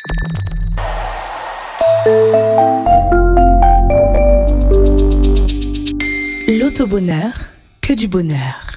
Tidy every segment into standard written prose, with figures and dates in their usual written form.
L'auto-bonheur, que du bonheur.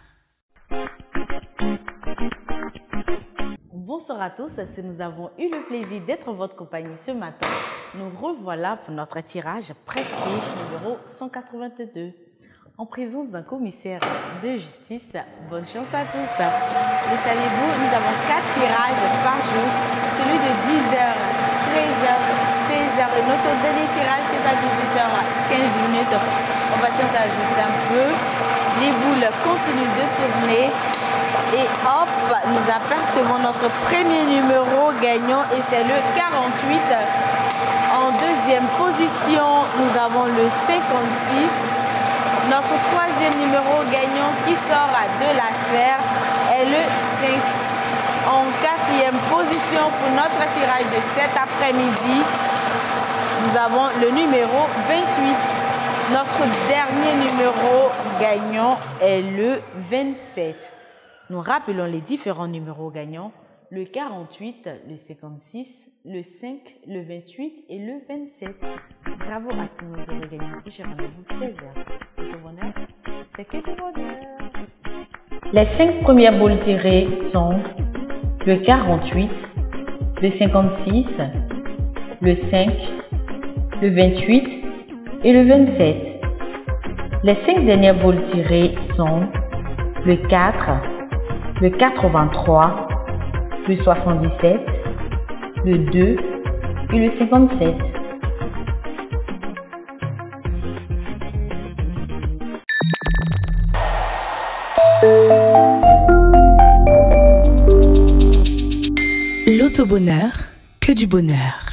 Bonsoir à tous, si nous avons eu le plaisir d'être en votre compagnie ce matin, nous revoilà pour notre tirage Prestige numéro 182. En présence d'un commissaire de justice, bonne chance à tous. Le savez-vous, nous avons 4 tirages par jour, celui de 10h, 13h, 16h et notre dernier tirage qui est à 18h15. On va s'interagir un peu. Les boules continuent de tourner. Et hop, nous apercevons notre premier numéro gagnant et c'est le 48. En deuxième position, nous avons le 56. Notre troisième numéro gagnant qui sort de la sphère est le 5. En quatrième position pour notre tirage de cet après-midi, nous avons le numéro 28. Notre dernier numéro gagnant est le 27. Nous rappelons les différents numéros gagnants, le 48, le 56, le 5, le 28 et le 27. Bravo à qui nous aurez gagné un prochain rendez-vous 16h. Le bonheur, c'est que du bonheur. Les 5 premières boules tirées sont le 48, le 56, le 5, le 28 et le 27. Les 5 dernières boules tirées sont le 4, le 83, le 77, le 2 et le 57. L'auto-bonheur, que du bonheur.